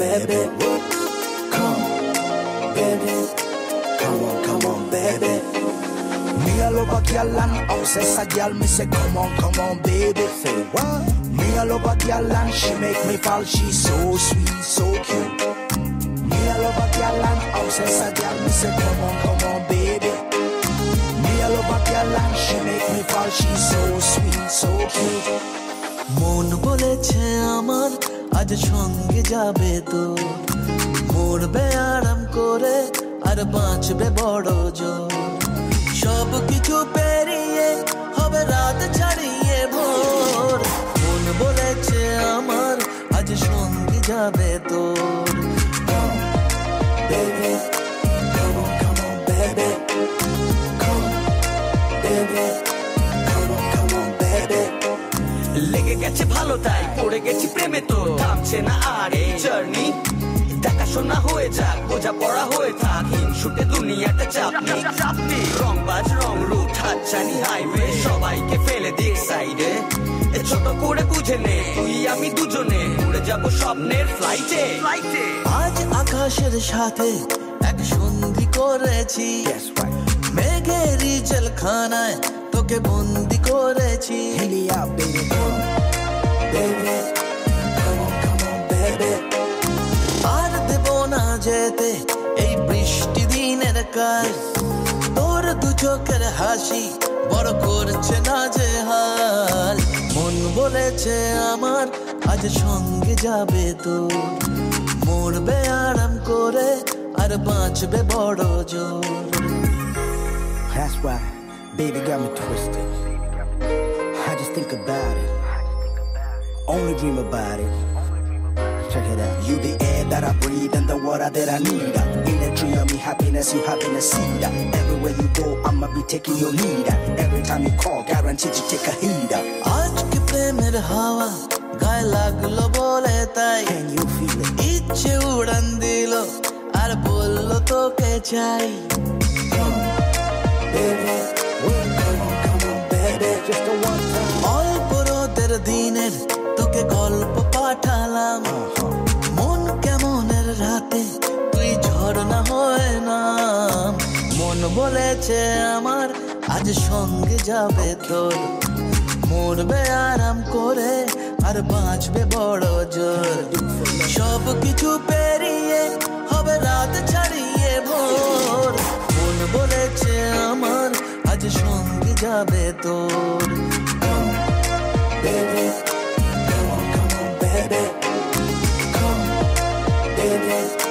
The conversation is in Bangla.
baby. Come, baby. Come on, baby. Me a love a girl and obsess a girl. Me say come on, baby. Say what? Me a love a girl and she make me fall. She's so sweet, so cute. Me a love a girl and obsess a girl. Me say come on, baby. Me a love a girl and she make me fall. She's so sweet, so cute. মন বলেছে আমার আজ সঙ্গে যাবে তো মরবে আরাম করে আর বাঁচবে বড় জোর সব কিছু পেরিয়ে হবে রাত ছাড়িয়ে ভোর মন বলেছে আমার আজ সঙ্গে যাবে তোর Baby, come on, baby. Come, baby. Come on, baby. লেগে গেছে ভালো তাই পড়ে গেছি প্রেমে তো থামছে না আর এই জার্নি দেখাশোনা হয়ে যাক বোঝা পড়া হয়ে থাক হিংসুটে দুনিয়াটা চাপনি রংবাজ রং রুট হাতছানি হাইওয়ে সবাইকে ফেলে দিক সাইডে ছোট করে বুঝে নে তুই আমি দুজনে উড়ে যাব স্বপ্নের ফ্লাইটে আজ আকাশের সাথে এক সন্ধি করেছি মেঘেরই জলখানায় তোকে বন্দি করেছি Baby, come, baby. Come on, baby. আর দেব না যেতে এই বৃষ্টি দিনের কাজ তোর দু চোখের হাসি বড় করছে না যে হাল মন বলেছে আমার আজ সঙ্গে যাবে তো মরবে আরাম করে আর বাঁচবে বড় জোর That's why, baby got me twisted. I just think about it, only dream about it. Check it out. You the air that I breathe and the water that I need. In a tree of me happiness, you having a seed. Everywhere you go, I'ma be taking your lead. Every time you call, guaranteed to take a heed. আজকে প্রেমের হাওয়া গায়ে লাগলো বলে তাই Can you feel it? ইচ্ছে উড়ান দিল আর বললো তোকে চাই Baby, come on, baby. Just a one time. অল্প রোদের দিনের তোকে গল্প পাঠালাম মন কেমনের রাতে তুই ঝর্ণা হয় না মন বলেছে আমার আজ সঙ্গে যাবে তোর মরবে আরাম করে আর বাঁচবে বড় জোর সব কিছু পেরিয়ে হবে রাত ছাড়িয়ে ভোর মন বলেছে আমার আজ সঙ্গে যাবে তোর Baby, come on, baby. Come, baby.